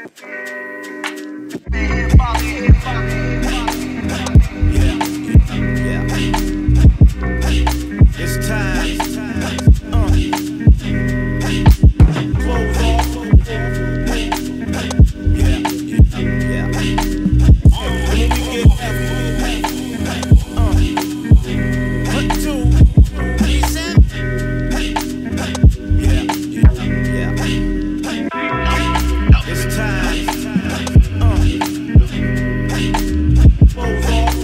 It's time. Close off. Yeah. When we get one, two, three, seven. Yeah. It's time. Close off.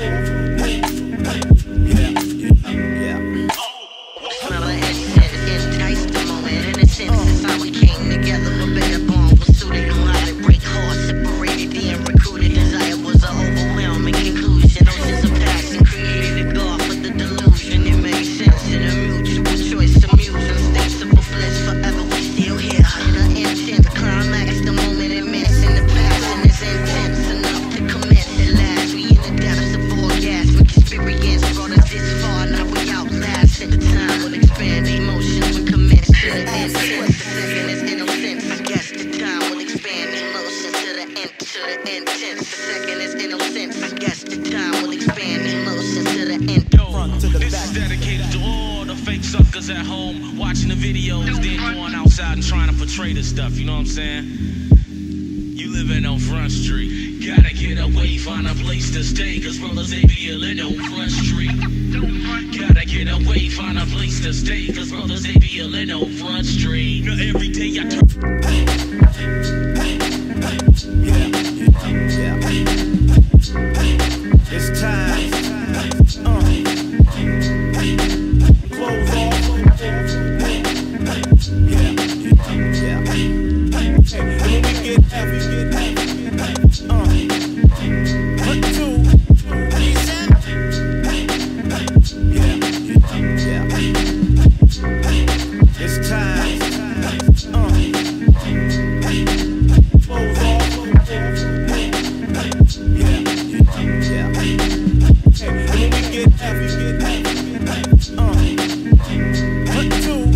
Suckers at home watching the videos, then going outside and trying to portray this stuff, you know what I'm saying? You living on Front Street, gotta get away, find a place to stay, cause brothers they be living on Front Street. Gotta get away, find a place to stay, cause brothers they be living on Front Street. Now every day I turn. It's time. Close off. Yeah. When we get heavy, one, two, three, seven. Yeah. It's time. Close off. Yeah. When we get heavy, one, two.